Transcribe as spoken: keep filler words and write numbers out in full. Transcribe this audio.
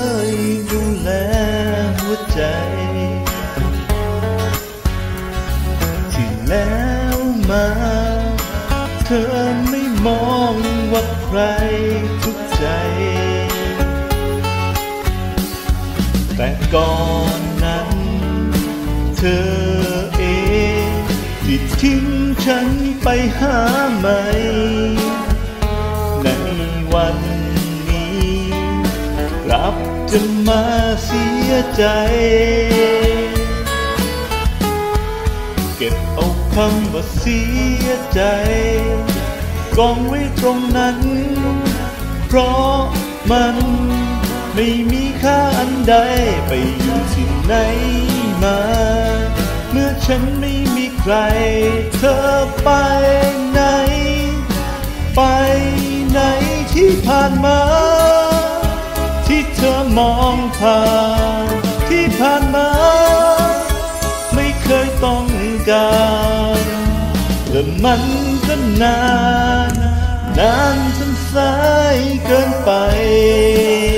ยดูแลหัวใจที่แล้วมาเธอไม่มองว่าใครทุกใจแต่ก่อนนั้นเธอเองที่ทิ้งฉันไปหาใหม่ในวันนี้กลับจะมาเสียใจเก็บเอาคำว่าเสียใจกองไว้ตรงนั้นเพราะมันไม่มีค่าอันใดไปอยู่ที่ไหนมาเมื่อฉันไม่มีใครเธอไปไหนไปไหนที่ผ่านมาที่เธอมองผ่านที่ผ่านมาไม่เคยต้องการแต่มันก็นานนานจนสายเกินไป